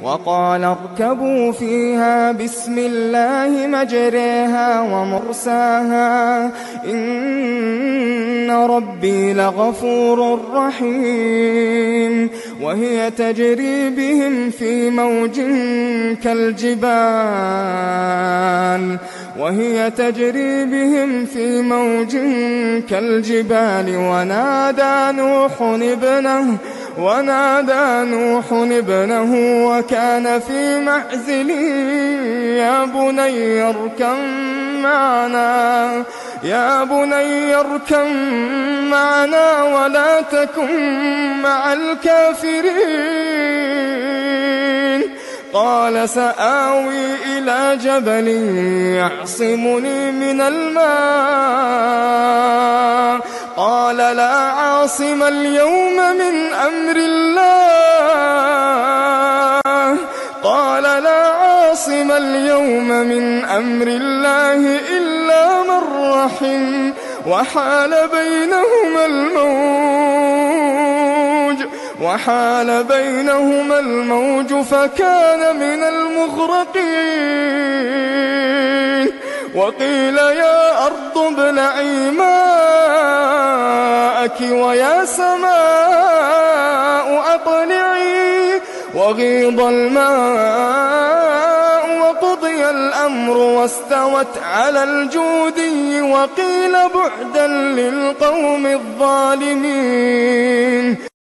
وقال اركبوا فيها بسم الله مجريها ومرساها إن ربي لغفور رحيم. وهي تجري بهم في موج كالجبال ونادى نوح ابنه وكان في معزل يا بني اركب معنا ولا تكن مع الكافرين. قال سآوي إلى جبل يعصمني من الماء قال لا عاصم اليوم من أمر الله إلا من رحم وحال بينهما الموج فكان من المغرقين. وقيل يا أرض ابلعي ماءك ويا سماء أقلعي وغيض الماء وقضي الأمر واستوت على الجودي وقيل بعدا للقوم الظالمين.